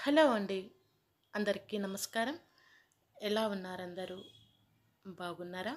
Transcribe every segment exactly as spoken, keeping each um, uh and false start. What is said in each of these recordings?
Hello అండి. అందరికీ నమస్కారం. ఎలా ఉన్నారు అందరూ? బాగున్నారా?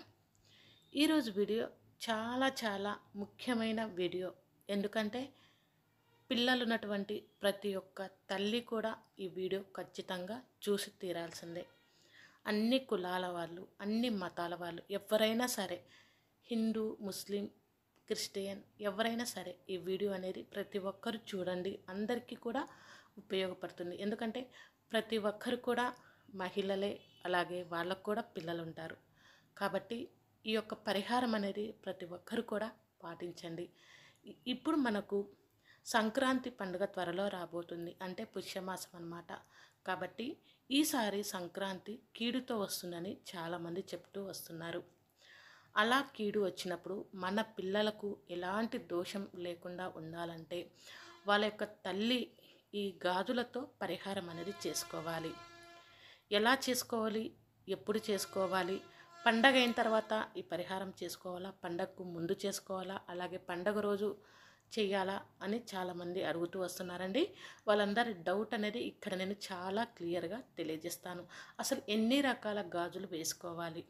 ఈరోజు వీడియో చాలా చాలా ముఖ్యమైన వీడియో. ఎందుకంటే పిల్లలున్నటువంటి ప్రతి ఒక్క తల్లి కూడా ఈ వీడియో ఖచ్చితంగా చూసి తీరాల్సిందే. అన్ని కులాల వాళ్ళు, అన్ని మతాల వాళ్ళు, ఎవరైనా సరే, హిందూ, ముస్లిం, క్రిస్టియన్ ఎవరైనా సరే ఈ వీడియో అనేది ప్రతి ఒక్కరు చూడండి. అందరికీ కూడా ఉపయోగపడుతుంది. ఎందుకంటే ప్రతి ఒక్కరు కూడా మహిళలే, అలాగే వాళ్ళకు కూడా పిల్లలు ఉంటారు. కాబట్టి ఈ యొక్క పరిహారం అనేది ప్రతి ఒక్కరు కూడా పాటించండి. ఇ- ఇప్పుడు మనకు సంక్రాంతి పండుగ త్వరలో రాబోతుంది. అంటే పుష్యమాసం అన్నమాట. కాబట్టి ఈసారి సంక్రాంతి కీడుతో వస్తుందని చాలామంది చెప్తూ వస్తున్నారు. అలా కీడు వచ్చినప్పుడు మన పిల్లలకు ఎలాంటి దోషం లేకుండా ఉండాలంటే వాళ్ళ యొక్క తల్లి ఈ గాజులతో పరిహారం అనేది చేసుకోవాలి. ఎలా చేసుకోవాలి, ఎప్పుడు చేసుకోవాలి, పండగ అయిన తర్వాత ఈ పరిహారం చేసుకోవాలా, పండగకు ముందు చేసుకోవాలా, అలాగే పండగ రోజు చేయాలా అని చాలామంది అడుగుతూ వస్తున్నారండి. వాళ్ళందరి డౌట్ అనేది ఇక్కడ నేను చాలా క్లియర్గా తెలియజేస్తాను. అసలు ఎన్ని రకాల గాజులు వేసుకోవాలి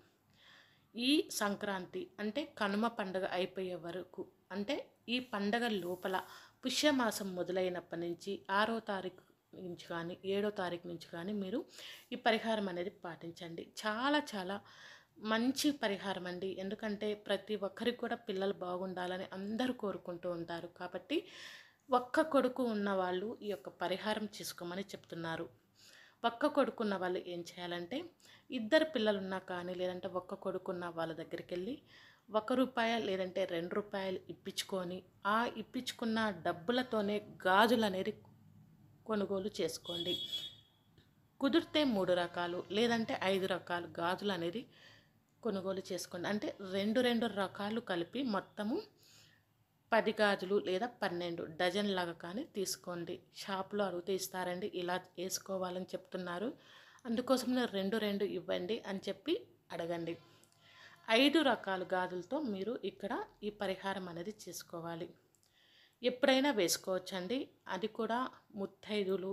ఈ సంక్రాంతి అంటే కనుమ పండుగ అయిపోయే వరకు, అంటే ఈ పండగ లోపల పుష్యమాసం మొదలైనప్పటి నుంచి ఆరో తారీఖు నుంచి కానీ ఏడో తారీఖు నుంచి కానీ మీరు ఈ పరిహారం అనేది పాటించండి. చాలా చాలా మంచి పరిహారం అండి. ఎందుకంటే ప్రతి ఒక్కరికి కూడా పిల్లలు బాగుండాలని అందరూ కోరుకుంటూ ఉంటారు. కాబట్టి ఒక్క కొడుకు ఉన్న వాళ్ళు ఈ యొక్క పరిహారం చేసుకోమని చెప్తున్నారు. ఒక్క కొడుకున్న వాళ్ళు ఏం చేయాలంటే ఇద్దరు పిల్లలున్నా కానీ లేదంటే ఒక్క కొడుకున్న వాళ్ళ దగ్గరికి వెళ్ళి ఒక రూపాయ లేదంటే రెండు రూపాయలు ఇప్పించుకొని ఆ ఇప్పించుకున్న డబ్బులతోనే గాజులు అనేది కొనుగోలు చేసుకోండి. కుదిరితే మూడు రకాలు లేదంటే ఐదు రకాలు గాజులు అనేది కొనుగోలు చేసుకోండి. అంటే రెండు రెండు రకాలు కలిపి మొత్తము పది గాజులు లేదా పన్నెండు డజన్ లాగా కానీ తీసుకోండి. షాప్లో అడిగితే ఇస్తారండి, ఇలా వేసుకోవాలని చెప్తున్నారు, అందుకోసం రెండు రెండు ఇవ్వండి అని చెప్పి అడగండి. ఐదు రకాల గాజులతో మీరు ఇక్కడ ఈ పరిహారం అనేది చేసుకోవాలి. ఎప్పుడైనా వేసుకోవచ్చండి. అది కూడా ముత్తైదులు,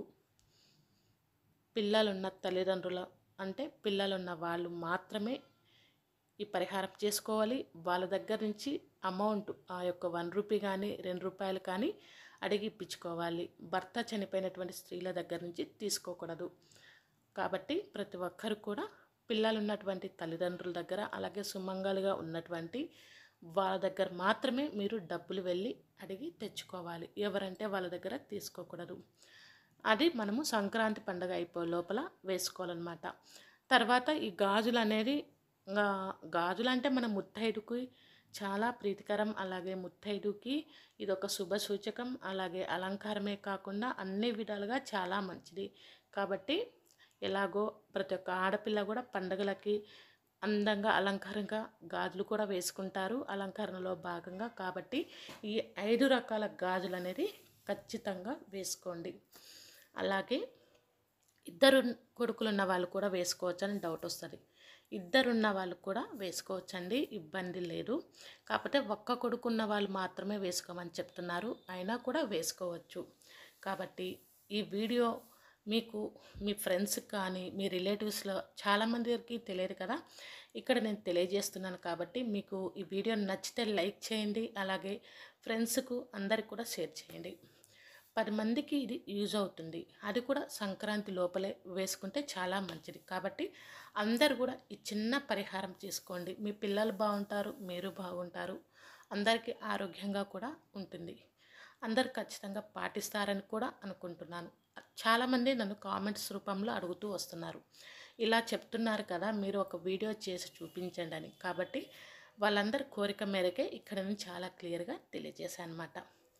పిల్లలున్న తల్లిదండ్రుల అంటే పిల్లలున్న వాళ్ళు మాత్రమే ఈ పరిహారం చేసుకోవాలి. వాళ్ళ దగ్గర నుంచి అమౌంట్ ఆ యొక్క వన్ రూపీ కానీ రెండు రూపాయలు కానీ అడిగి ఇప్పించుకోవాలి. భర్త చనిపోయినటువంటి స్త్రీల దగ్గర నుంచి తీసుకోకూడదు. కాబట్టి ప్రతి ఒక్కరు కూడా పిల్లలు ఉన్నటువంటి తల్లిదండ్రుల దగ్గర, అలాగే సుమంగలుగా ఉన్నటువంటి వాళ్ళ దగ్గర మాత్రమే మీరు డబ్బులు వెళ్ళి అడిగి తెచ్చుకోవాలి. ఎవరంటే వాళ్ళ దగ్గర తీసుకోకూడదు. అది మనము సంక్రాంతి పండుగ అయిపోయే లోపల వేసుకోవాలన్నమాట. తర్వాత ఈ గాజులు అనేది గాజులు అంటే మన ముత్తైదుకి చాలా ప్రీతికరం. అలాగే ముత్తైదుకి ఇది ఒక శుభ సూచకం. అలాగే అలంకారమే కాకుండా అన్ని విధాలుగా చాలా మంచిది. కాబట్టి ఎలాగో ప్రతి ఒక్క ఆడపిల్ల కూడా పండుగలకి అందంగా అలంకారంగా గాజులు కూడా వేసుకుంటారు అలంకరణలో భాగంగా. కాబట్టి ఈ ఐదు రకాల గాజులు అనేది ఖచ్చితంగా వేసుకోండి. అలాగే ఇద్దరు కొడుకులు ఉన్న వాళ్ళు కూడా వేసుకోవచ్చు అని డౌట్ వస్తుంది. ఇద్దరున్న వాళ్ళు కూడా వేసుకోవచ్చండి, ఇబ్బంది లేదు. కాకపోతే ఒక్క కొడుకున్న వాళ్ళు మాత్రమే వేసుకోమని చెప్తున్నారు, అయినా కూడా వేసుకోవచ్చు. కాబట్టి ఈ వీడియో మీకు మీ ఫ్రెండ్స్కి కానీ మీ రిలేటివ్స్లో చాలామందికి తెలియదు కదా, ఇక్కడ నేను తెలియజేస్తున్నాను. కాబట్టి మీకు ఈ వీడియో నచ్చితే లైక్ చేయండి, అలాగే ఫ్రెండ్స్కు అందరికి కూడా షేర్ చేయండి. పది మందికి ఇది యూజ్ అవుతుంది. అది కూడా సంక్రాంతి లోపలే వేసుకుంటే చాలా మంచిది. కాబట్టి అందరు కూడా ఈ చిన్న పరిహారం చేసుకోండి. మీ పిల్లలు బాగుంటారు, మీరు బాగుంటారు, అందరికీ ఆరోగ్యంగా కూడా ఉంటుంది. అందరు ఖచ్చితంగా పాటిస్తారని కూడా అనుకుంటున్నాను. చాలామంది నన్ను కామెంట్స్ రూపంలో అడుగుతూ వస్తున్నారు, ఇలా చెప్తున్నారు కదా మీరు ఒక వీడియో చేసి చూపించండి అని. కాబట్టి వాళ్ళందరి కోరిక మేరకే ఇక్కడ నేను చాలా క్లియర్గా తెలియజేశాను అన్నమాట.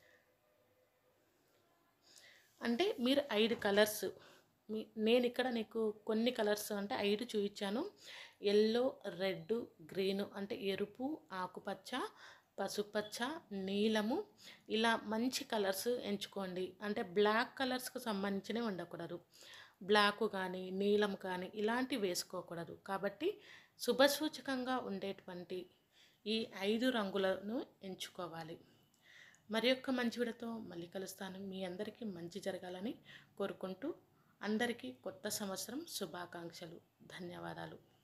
అంటే మీరు ఐదు కలర్స్ మీ నేను ఇక్కడ నీకు కొన్ని కలర్స్ అంటే ఐదు చూపించాను. ఎల్లో, రెడ్, గ్రీను అంటే ఎరుపు, ఆకుపచ్చ, పసుపచ్చ, నీలము, ఇలా మంచి కలర్స్ ఎంచుకోండి. అంటే బ్లాక్ కలర్స్కి సంబంధించినవి ఉండకూడదు. బ్లాక్ కానీ నీలం కానీ ఇలాంటివి వేసుకోకూడదు. కాబట్టి శుభసూచకంగా ఉండేటువంటి ఈ ఐదు రంగులను ఎంచుకోవాలి. మరి యొక్క మంచి వీడియోతో మళ్ళీ కలుస్తాను. మీ అందరికీ మంచి జరగాలని కోరుకుంటూ అందరికీ కొత్త సంవత్సరం శుభాకాంక్షలు. ధన్యవాదాలు.